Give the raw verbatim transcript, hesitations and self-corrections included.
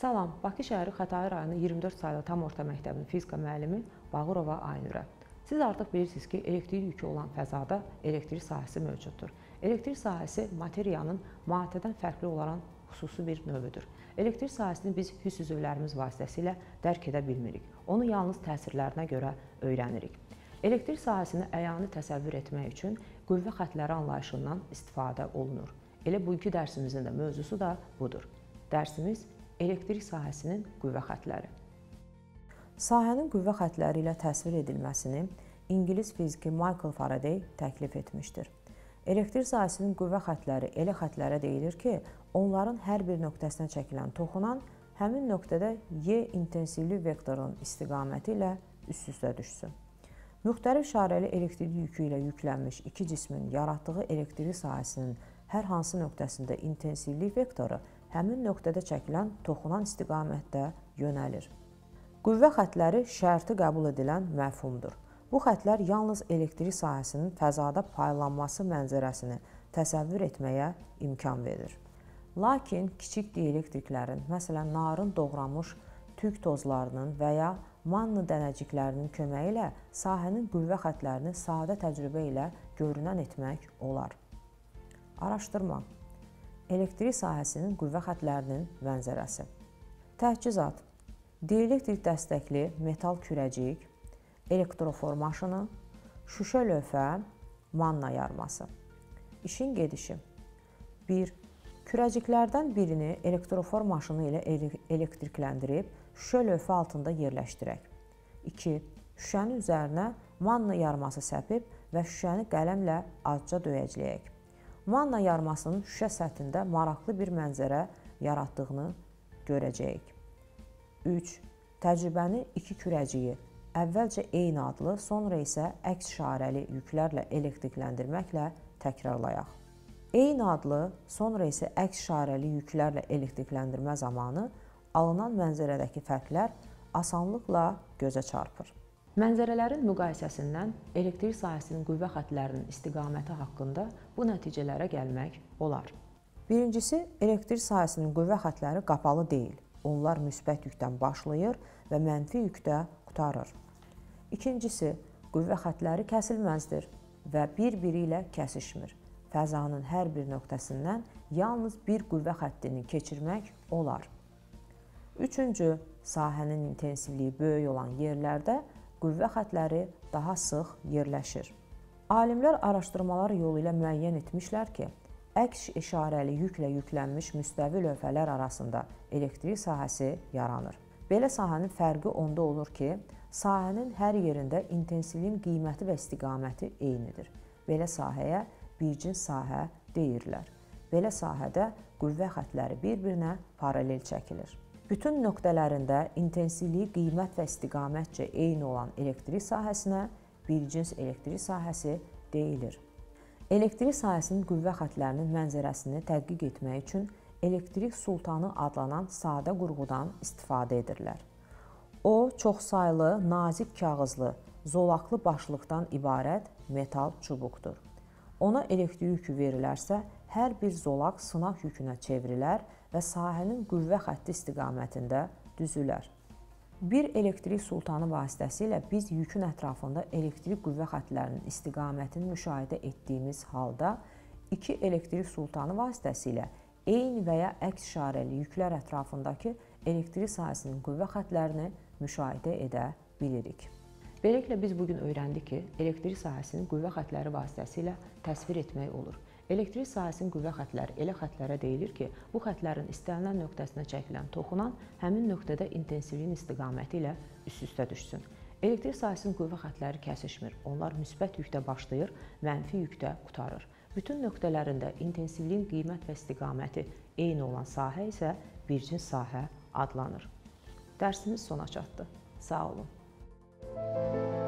Salam, Bakı şəhəri Xətai rayonu iyirmi dörd saylı tam orta məktəbinin fizika müəllimi Bağırova Aynurə. Siz artıq bilirsiniz ki, elektrik yükü olan fəzada elektrik sahəsi mövcuddur. Elektrik sahəsi materiyanın maddədən fərqli olan xüsusi bir növüdür. Elektrik sahəsini biz hiss üzvlərimiz vasitəsilə dərk edə bilmirik. Onu yalnız təsirlərinə görə öyrənirik. Elektrik sahəsini əyani təsəvvür etmək üçün qüvvə xətləri anlayışından istifadə olunur. Elə bugünkü dərsimizin də mövzusu da budur. Dərsimiz elektrik sahəsinin qüvvə xətləri. Sahənin qüvvə xətləri ilə təsvir edilməsini İngilis fiziki Michael Faraday təklif etmişdir. Elektrik sahəsinin qüvvə xətləri elə xətlərə deyilir ki, onların hər bir nöqtəsinə çəkilən toxunan həmin nöqtədə Y intensivli vektorunun istiqaməti ilə üst-üstə düşsün. Müxtəlif işarəli elektrik yükü ilə yüklənmiş iki cismin yaratdığı elektrik sahəsinin hər hansı nöqtəsində intensivlik vektoru həmin nöqtədə çəkilən toxunan istiqamətdə yönəlir. Qüvvə xətləri şərti qəbul edilən məfhumdur. Bu xətlər yalnız elektrik sahəsinin fəzada paylanması mənzərəsini təsəvvür etməyə imkan verir. Lakin kiçik dielektriklərin, məsələn, narın doğranmış tük tozlarının və ya manna dənəciklərinin köməyi ilə sahənin qüvvə xətlərini sadə təcrübə ilə görünən etmək olar. Araşdırma. Elektrik sahəsinin qüvvə xətlərinin mənzərəsi. Təchizat. Dielektrik dəstəkli metal kürəcik, elektrofor maşını, şüşə lövhə, manna yarması. İşin gedişi. bir. Kürəciklərdən birini elektrofor maşını ilə elektrikləndirib şüşə lövhə altında yerləşdirək. iki. Şüşənin üzərinə manna yarması səpib və şüşəni qələmlə azca döyəcləyək. Manna yarmasının şüşə səthində maraqlı bir mənzərə yaratdığını görəcəyik. üç. Təcrübəni iki kürəciyi əvvəlcə eyni adlı, sonra isə əks işarəli yüklərlə elektrikləndirməklə təkrarlayaq. Eyni adlı, sonra isə əks işarəli yüklərlə elektrikləndirmə zamanı alınan mənzərədəki fərqlər asanlıqla gözə çarpır. Mənzərələrin müqayisəsindən elektrik sahəsinin qüvvə xətlərinin istiqaməti haqqında bu nəticələrə gəlmək olar. Birincisi, elektrik sahəsinin qüvvə xətləri qapalı deyil. Onlar müsbət yükdən başlayır və mənfi yükdə qurtarır. İkincisi, qüvvə xətləri kəsilməzdir və bir-biri ilə kəsişmir. Fəzanın hər bir nöqtəsindən yalnız bir qüvvə xəttini keçirmək olar. Üçüncü, sahənin intensivliyi böyük olan yerlərdə qüvvə xətləri daha sıx yerləşir. Alimlər araşdırmalar yolu ilə müəyyən etmişlər ki, əks işarəli yüklə yüklənmiş müstəvi lövhələr arasında elektrik sahəsi yaranır. Belə sahənin fərqi onda olur ki, sahənin hər yerində intensivliyin qiyməti və istiqaməti eynidir. Belə sahəyə bircins sahə deyirlər. Belə sahədə qüvvə xətləri bir-birinə paralel çəkilir. Bütün nöqtələrində intensivliyi qiymət və istiqamətcə eyni olan elektrik sahəsinə bircins elektrik sahəsi deyilir. Elektrik sahəsinin qüvvə xətlərinin mənzərəsini tədqiq etmək üçün elektrik sultanı adlanan sadə qurğudan istifadə edirlər. O, çoxsaylı, nazik kağızlı, zolaqlı başlıqdan ibarət metal çubuqdur. Ona elektrik yükü verilərsə, hər bir zolaq sınaq yükünə çevrilər və sahənin qüvvə xətti istiqamətində düzülər. Bir elektrik sultanı vasitəsilə biz yükün ətrafında elektrik qüvvə xətlərinin istiqamətini müşahidə etdiyimiz halda, iki elektrik sultanı vasitəsilə eyni və ya əks işarəli yüklər ətrafındakı elektrik sahəsinin qüvvə xətlərini müşahidə edə bilirik. Beləliklə, biz bugün öyrəndik ki, elektrik sahəsinin qüvvə xətləri vasitəsilə təsvir etmək olur. Elektrik sahəsinin qüvvə xətləri elə xətlərə deyilir ki, bu xətlərin istənilən nöqtəsinə çəkilən toxunan həmin nöqtədə intensivliyin istiqaməti ilə üst-üstə düşsün. Elektrik sahəsinin qüvvə xətləri kəsişmir. Onlar müsbət yükdə başlayır, mənfi yükdə qurtarır. Bütün nöqtələrində intensivliyin qiymət və istiqaməti eyni olan sahə isə bircins sahə adlanır. Dərsimiz sona çatdı. Sağ olun.